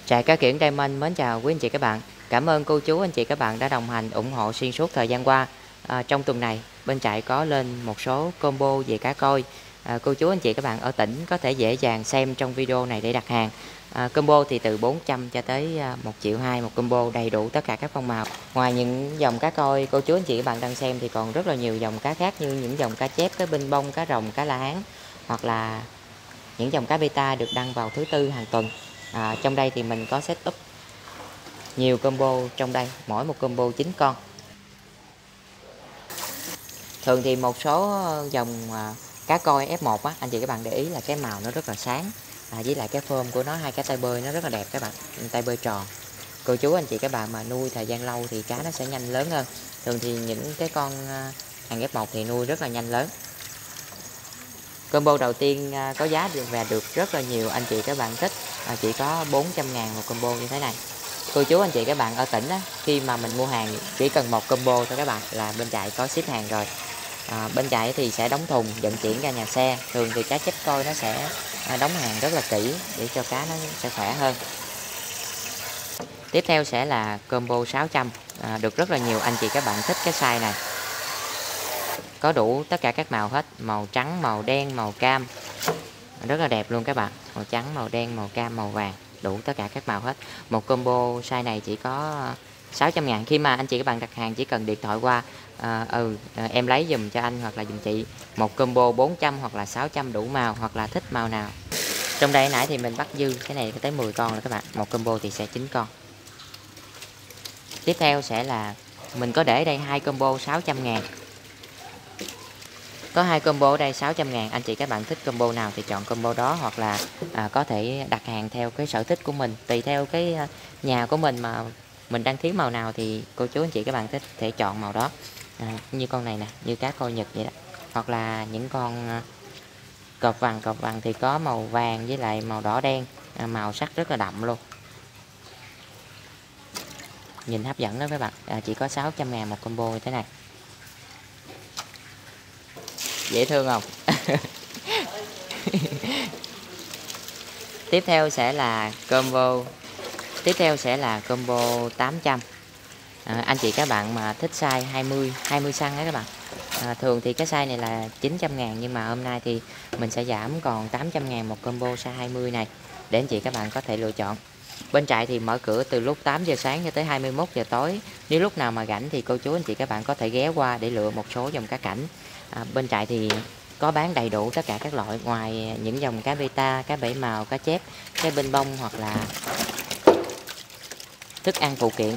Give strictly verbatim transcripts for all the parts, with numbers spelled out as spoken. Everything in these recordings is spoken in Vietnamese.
Trại cá kiển Diamond mến chào quý anh chị các bạn. Cảm ơn cô chú anh chị các bạn đã đồng hành ủng hộ xuyên suốt thời gian qua. À, trong tuần này bên trại có lên một số combo về cá koi. À, cô chú anh chị các bạn ở tỉnh có thể dễ dàng xem trong video này để đặt hàng. À, combo thì từ bốn trăm cho tới một triệu hai một combo, đầy đủ tất cả các phong màu. Ngoài những dòng cá koi cô chú anh chị các bạn đang xem thì còn rất là nhiều dòng cá khác, như những dòng cá chép, cá binh bông, cá rồng, cá la hán, hoặc là những dòng cá beta được đăng vào thứ tư hàng tuần. À, trong đây thì mình có setup nhiều combo trong đây, mỗi một combo chín con. Thường thì một số dòng à, cá koi ép một á, anh chị các bạn để ý là cái màu nó rất là sáng, à, với lại cái phơm của nó, hai cái tay bơi nó rất là đẹp các bạn, tay bơi tròn. Cô chú anh chị các bạn mà nuôi thời gian lâu thì cá nó sẽ nhanh lớn hơn. Thường thì những cái con à, hàng ép một thì nuôi rất là nhanh lớn. Combo đầu tiên à, có giá và được rất là nhiều anh chị các bạn thích, à, chỉ có bốn trăm ngàn một combo như thế này. Cô chú anh chị các bạn ở tỉnh á, khi mà mình mua hàng chỉ cần một combo thôi các bạn là bên trại có ship hàng rồi. À, bên trại thì sẽ đóng thùng vận chuyển ra nhà xe. Thường thì cá chép koi nó sẽ à, đóng hàng rất là kỹ để cho cá nó sẽ khỏe hơn. Tiếp theo sẽ là combo sáu trăm, à, được rất là nhiều anh chị các bạn thích cái size này. Có đủ tất cả các màu hết, màu trắng, màu đen, màu cam, rất là đẹp luôn các bạn. Màu trắng, màu đen, màu cam, màu vàng, đủ tất cả các màu hết. Một combo size này chỉ có sáu trăm ngàn. Khi mà anh chị các bạn đặt hàng chỉ cần điện thoại qua à, ừ em lấy dùm cho anh hoặc là dùm chị một combo bốn trăm hoặc là sáu trăm đủ màu, hoặc là thích màu nào. Trong đây nãy thì mình bắt dư cái này có tới mười con rồi các bạn. Một combo thì sẽ chín con. Tiếp theo sẽ là mình có để đây hai combo sáu trăm ngàn. Có hai combo ở đây sáu trăm ngàn, anh chị các bạn thích combo nào thì chọn combo đó, hoặc là à, có thể đặt hàng theo cái sở thích của mình, tùy theo cái nhà của mình mà mình đang thiếu màu nào thì cô chú anh chị các bạn thích thể chọn màu đó. À, như con này nè, như cá koi Nhật vậy đó, hoặc là những con cọp vàng. Cọp vàng thì có màu vàng với lại màu đỏ đen, à, màu sắc rất là đậm luôn, nhìn hấp dẫn đó các bạn. À, chỉ có sáu trăm ngàn một combo như thế này, dễ thương không? Tiếp theo sẽ là combo tiếp theo sẽ là combo tám trăm. À, anh chị các bạn mà thích size hai mươi hai mươi xăng đó các bạn. À, thường thì cái size này là chín trăm ngàn, nhưng mà hôm nay thì mình sẽ giảm còn tám trăm ngàn một combo size hai mươi này để anh chị các bạn có thể lựa chọn. Bên trại thì mở cửa từ lúc tám giờ sáng cho tới hai mươi mốt giờ tối. Nếu lúc nào mà rảnh thì cô chú anh chị các bạn có thể ghé qua để lựa một số dòng cá cảnh. À, bên trại thì có bán đầy đủ tất cả các loại, ngoài những dòng cá beta, cá bảy màu, cá chép, cá binh bông, hoặc là thức ăn phụ kiện.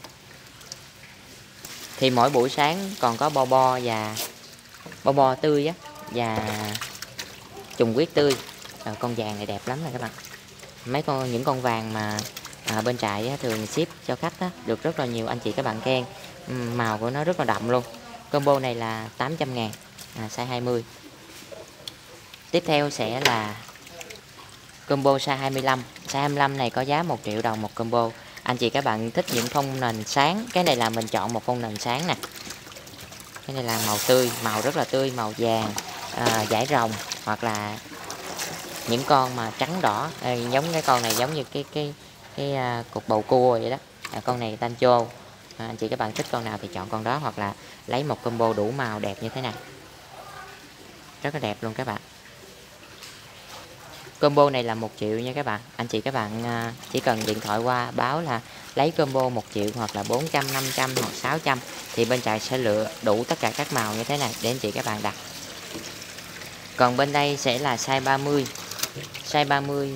Thì mỗi buổi sáng còn có bo bo và bo bo tươi á, và trùng huyết tươi. À, con vàng này đẹp lắm nè các bạn. Mấy con những con vàng mà à, bên trại á, thường ship cho khách á, được rất là nhiều anh chị các bạn khen. Uhm, màu của nó rất là đậm luôn. Combo này là tám trăm ngàn, à, size hai mươi. Tiếp theo sẽ là combo size hai mươi lăm. Size hai mươi lăm này có giá một triệu đồng một combo. Anh chị các bạn thích những phông nền sáng, cái này là mình chọn một phông nền sáng nè. Cái này là màu tươi, màu rất là tươi, màu vàng, à, dải rồng, hoặc là những con mà trắng đỏ. À, giống cái con này giống như cái cái cái à, cục bầu cua vậy đó. À, con này tancho. À, anh chị các bạn thích con nào thì chọn con đó, hoặc là lấy một combo đủ màu đẹp như thế này, rất là đẹp luôn các bạn. Combo này là một triệu nha các bạn. Anh chị các bạn à, chỉ cần điện thoại qua báo là lấy combo một triệu, hoặc là bốn trăm, năm trăm hoặc sáu trăm, thì bên trại sẽ lựa đủ tất cả các màu như thế này để anh chị các bạn đặt. Còn bên đây sẽ là size ba mươi. Size ba mươi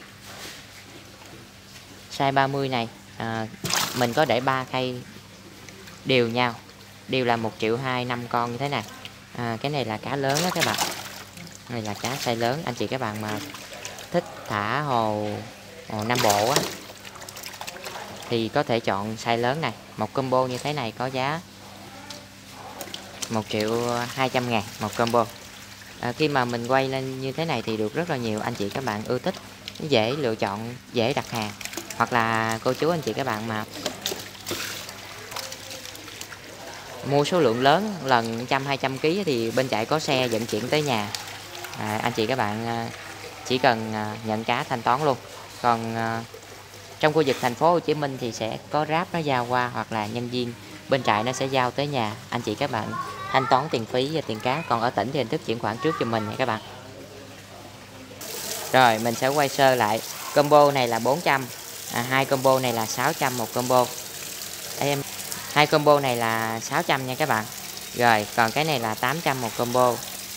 size ba mươi này à, mình có để ba khay đều nhau, đều là một triệu hai, năm con như thế này. À, cái này là cá lớn đó các bạn. Này là cá size lớn, anh chị các bạn mà thích thả hồ, hồ Nam Bộ á thì có thể chọn size lớn này. Một combo như thế này có giá một triệu hai trăm ngàn một combo. À, khi mà mình quay lên như thế này thì được rất là nhiều anh chị các bạn ưa thích, dễ lựa chọn, dễ đặt hàng. Hoặc là cô chú anh chị các bạn mà mua số lượng lớn, lần trăm hai trăm ký thì bên trại có xe vận chuyển tới nhà. À, anh chị các bạn chỉ cần nhận cá thanh toán luôn. Còn Trong khu vực thành phố Hồ Chí Minh thì sẽ có Grab nó giao qua, hoặc là nhân viên bên trại nó sẽ giao tới nhà anh chị các bạn thanh toán tiền phí và tiền cát. Còn ở tỉnh thì hình thức chuyển khoản trước cho mình nha các bạn. Rồi mình sẽ quay sơ lại. Combo này là bốn trăm, à, hai combo này là sáu trăm một combo. Đây em, hai combo này là sáu trăm nha các bạn. Rồi còn cái này là tám trăm một combo.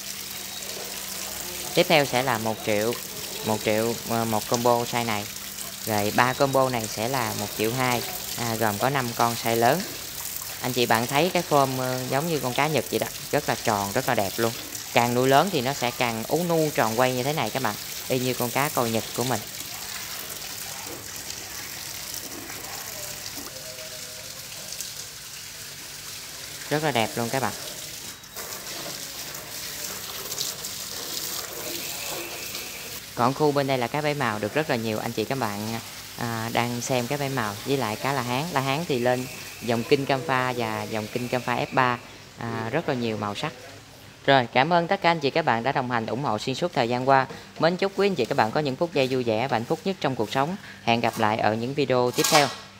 Tiếp theo sẽ là một triệu, một triệu một combo size này. Rồi ba combo này sẽ là một triệu hai, à, gồm có năm con size lớn. Anh chị bạn thấy cái form giống như con cá Nhật vậy đó, rất là tròn, rất là đẹp luôn. Càng nuôi lớn thì nó sẽ càng ú nu tròn quay như thế này các bạn, y như con cá coi Nhật của mình. Rất là đẹp luôn các bạn. Còn khu bên đây là cá bảy màu, được rất là nhiều anh chị các bạn à, đang xem cá bảy màu với lại cá La Hán. La Hán thì lên dòng King Camphor và dòng King Camphor ép ba, à, rất là nhiều màu sắc. Rồi, cảm ơn tất cả anh chị các bạn đã đồng hành ủng hộ xuyên suốt thời gian qua. Mến chúc quý anh chị các bạn có những phút giây vui vẻ và hạnh phúc nhất trong cuộc sống. Hẹn gặp lại ở những video tiếp theo.